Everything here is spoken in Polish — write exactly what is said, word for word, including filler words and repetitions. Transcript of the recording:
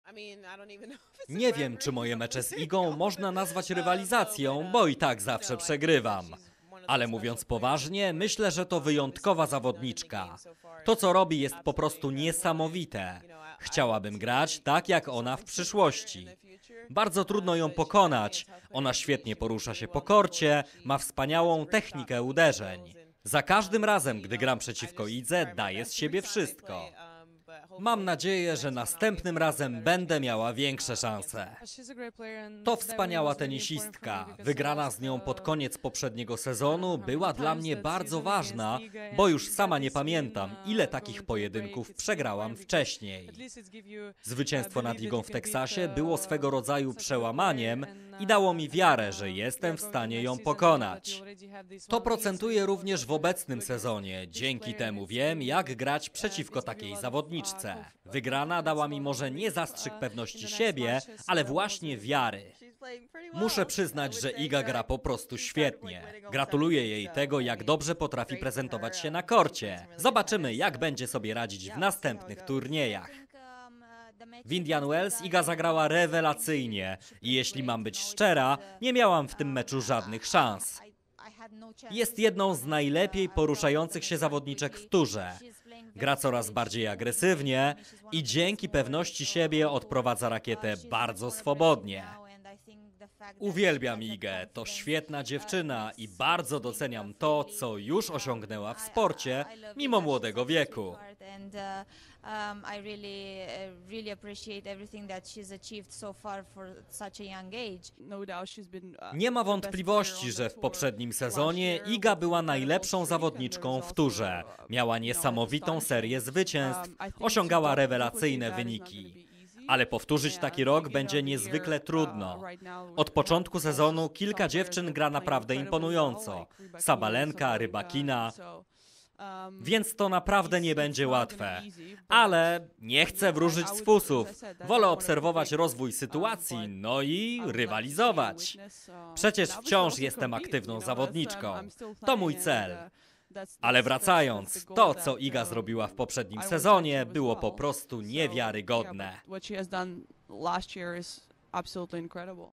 Nie wiem, czy moje mecze z Igą można nazwać rywalizacją, bo i tak zawsze przegrywam. Ale mówiąc poważnie, myślę, że to wyjątkowa zawodniczka. To, co robi, jest po prostu niesamowite. Chciałabym grać tak, jak ona w przyszłości. Bardzo trudno ją pokonać. Ona świetnie porusza się po korcie, ma wspaniałą technikę uderzeń. Za każdym razem, gdy gram przeciwko Idze, daję z siebie wszystko. Mam nadzieję, że następnym razem będę miała większe szanse. To wspaniała tenisistka. Wygrana z nią pod koniec poprzedniego sezonu była dla mnie bardzo ważna, bo już sama nie pamiętam, ile takich pojedynków przegrałam wcześniej. Zwycięstwo nad Igą w Teksasie było swego rodzaju przełamaniem i dało mi wiarę, że jestem w stanie ją pokonać. To procentuje również w obecnym sezonie. Dzięki temu wiem, jak grać przeciwko takiej zawodniczce. Wygrana dała mi może nie zastrzyk pewności siebie, ale właśnie wiary. Muszę przyznać, że Iga gra po prostu świetnie. Gratuluję jej tego, jak dobrze potrafi prezentować się na korcie. Zobaczymy, jak będzie sobie radzić w następnych turniejach. W Indian Wells Iga zagrała rewelacyjnie i jeśli mam być szczera, nie miałam w tym meczu żadnych szans. Jest jedną z najlepiej poruszających się zawodniczek w turze. Gra coraz bardziej agresywnie i dzięki pewności siebie odprowadza rakietę bardzo swobodnie. Uwielbiam Igę, to świetna dziewczyna i bardzo doceniam to, co już osiągnęła w sporcie, mimo młodego wieku. Nie ma wątpliwości, że w poprzednim sezonie Iga była najlepszą zawodniczką w turze. Miała niesamowitą serię zwycięstw, osiągała rewelacyjne wyniki. Ale powtórzyć taki rok będzie niezwykle trudno. Od początku sezonu kilka dziewczyn gra naprawdę imponująco. Sabalenka, Rybakina. Więc to naprawdę nie będzie łatwe. Ale nie chcę wróżyć z fusów. Wolę obserwować rozwój sytuacji, no i rywalizować. Przecież wciąż jestem aktywną zawodniczką. To mój cel. Ale wracając, to, co Iga zrobiła w poprzednim sezonie, było po prostu niewiarygodne.